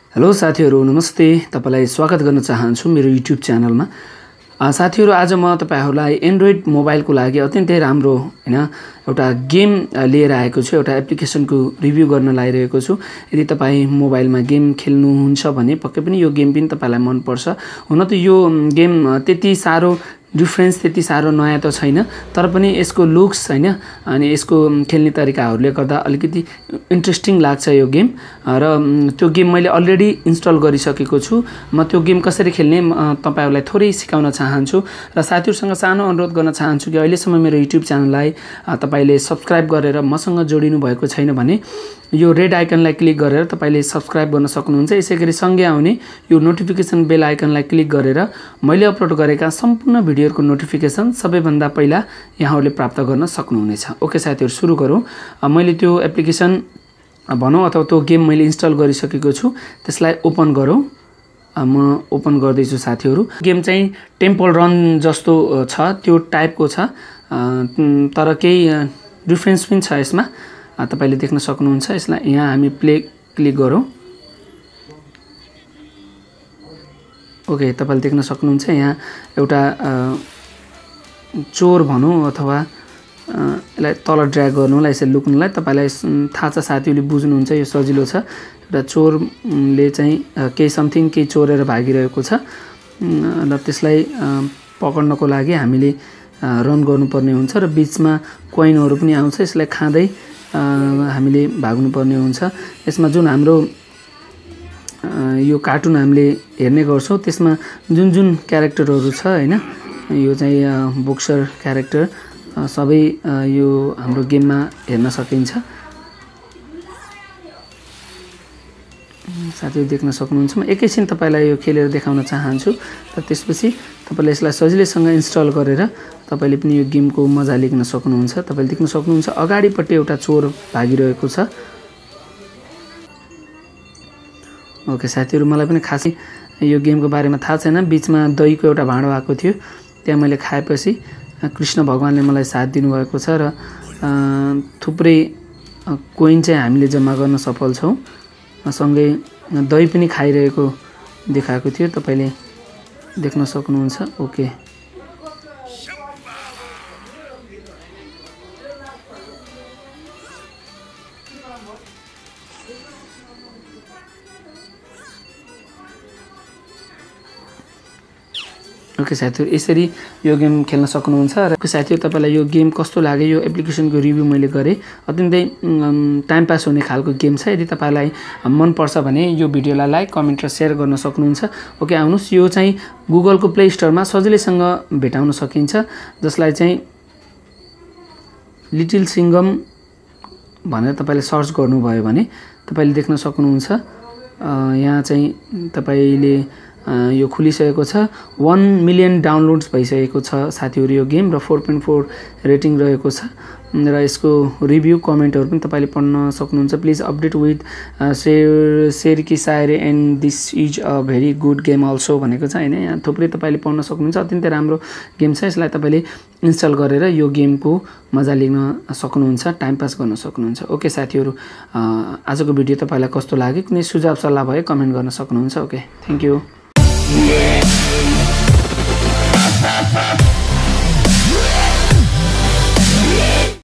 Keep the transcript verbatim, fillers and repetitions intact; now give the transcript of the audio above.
Hello साथीहरु नमस्ते तपाईलाई स्वागत गर्न चाहन्छु मेरो युट्युब च्यानलमा। साथीहरु आज म तपाईहरुलाई एन्ड्रोइड मोबाइलको लागि अत्यन्तै राम्रो हैन एउटा गेम लिएर आएको छु। एउटा एप्लिकेसनको रिभ्यु गर्न लागिरहेको छु। यदि तपाई मोबाइलमा गेम खेल्नुहुन्छ भने पक्कै पनि यो गेम पनि तपाईलाई मन पर्छ। हुन त यो गेम त्यति सारो डिफरेन्स त्यति सारो नयाँ त छैन, तर पनि यसको लुक्स हैन अनि यसको खेल्ने तरिकाहरुले गर्दा अलिकति इन्ट्रेस्टिङ लाग्छ यो गेम। र त्यो गेम मैले अलरेडी इन्स्टल गरिसकेको छु। म त्यो गेम कसरी खेल्ने तपाईहरुलाई थोरै सिकाउन चाहन्छु र साथीहरुसँग सानो अनुरोध गर्न चाहन्छु कि अहिलेसम्म मेरो युट्युब च्यानललाई तपाईले सब्स्क्राइब गरेर मसँग जोडिनु भएको छैन भने यो रेड आइकनलाई क्लिक गरेर तपाईले सब्स्क्राइब गर्न सक्नुहुन्छ। यसैगरी सँगै आउने यो नोटिफिकेसन बेल आइकनलाई क्लिक गरेर मैले अपलोड गरेका सम्पूर्ण भिडियोहरुको नोटिफिकेसन सबैभन्दा पहिला यहाँहरुले प्राप्त गर्न सक्नुहुनेछ। ओके साथीहरु सुरु गरौँ। मैले त्यो एप्लिकेसन भनौं अथवा त्यो गेम मैले इन्स्टल गरिसकेको छु, त्यसलाई ओपन गरौँ। म ओपन गर्दै छु साथीहरु। गेम चाहिँ टेम्पल रन जस्तो छ, त्यो टाइपको छ, तर केही डिफरेन्स पनि छ यसमा, तपाईले देख्न सक्नुहुन्छ। यसलाई यहाँ हामी प्ले क्लिक गरौँ। ओके तपाईले देख्न सक्नुहुन्छ यहाँ एउटा चोर भनौं अथवा यसलाई तल ड्र्याग गर्नुलाई यसरी लुक्नुलाई तपाईलाई थाहा छ, साथीहरुले बुझ्नुहुन्छ, यो सजिलो छ। एउटा चोरले चाहिँ केही समथिङ केही चोरेर भागिरहेको छ र त्यसलाई पकड्नको लागि हामीले रन गर्नुपर्ने हुन्छ र बीचमा कोइनहरु पनि आउँछ, यसलाई खाँदै हामीले भाग्नुपर्ने हुन्छ। यसमा जुन हाम्रो यो कार्टुन हामीले हेर्ने गर्छौं त्यसमा जुन जुन क्यारेक्टरहरु छ हैन, यो चाहिँ बोक्सर क्यारेक्टर सबै यो हाम्रो गेममा हेर्न सकिन्छ। साथीहरु देख्न सक्नुहुन्छ। म एकैछिन तपाईलाई यो खेलेर देखाउन चाहन्छु र त्यसपछि तपाईले यसलाई सजिलैसँग इन्स्टल गरेर तपाईले पनि यो गेमको मजा लिन सक्नुहुन्छ। तपाईले देख्न सक्नुहुन्छ अगाडिपट्टि एउटा चोर भागिरहेको छ। ओके साथीहरु मलाई पनि खासै यो गेमको बारेमा थाहा छैन। बीचमा दहीको एउटा भाँडो आएको थियो, त्यहाँ मैले खाएपछि कृष्ण भगवानले मलाई साथ दिनुभएको छ र थुप्रै कोइन चाहिँ हामीले जम्मा गर्न सफल छौं। सँगै दही पनि खाइरहेको देखाएको थियो, तपाईले देख्न सक्नुहुन्छ। ओके ओके साथीहरु यसरी यो गेम खेल्न सक्नुहुन्छ। र साथीहरु तपाईलाई यो गेम कस्तो लाग्यो, यो एप्लिकेसनको रिभ्यु मैले गरे, अत्यन्तै टाइम पास हुने खालको गेम छ। यदि तपाईलाई मन पर्छ भने यो भिडियोलाई लाइक कमेन्ट र शेयर गर्न सक्नुहुन्छ। ओके आउनुस्, यो चाहिँ गुगलको प्ले स्टोरमा सजिलैसँग भेटाउन सकिन्छ, जसलाई चाहिँ लिटिल सिंगम भनेर तपाईले सर्च गर्नुभयो भने तपाईले देख्न सक्नुहुन्छ। यहाँ चाहिँ तपाईले यो खुलिसकेको छ। वन मिलियन डाउनलोड्स भइसकेको छ साथीहरु यो गेम र फोर पोइन्ट फोर रेटिङ रहेको छ। र यसको रिभ्यु कमेन्टहरु पनि तपाईले पढ्न सक्नुहुन्छ। Please update with share share की शायरी and this is a very good game also भनेको छ हैन। यहाँ थुप्रै तपाईले पढ्न सक्नुहुन्छ। अत्यन्तै राम्रो गेम छ। यसलाई तपाईले इन्स्टल गरेर यो गेमको मजा लिन सक्नुहुन्छ, टाइम पास गर्न सक्नुहुन्छ। ओके साथीहरु आजको भिडियो तपाईलाई कस्तो लाग्यो, कुनै सुझाव सल्लाह भए कमेन्ट गर्न सक्नुहुन्छ। Okay thank you.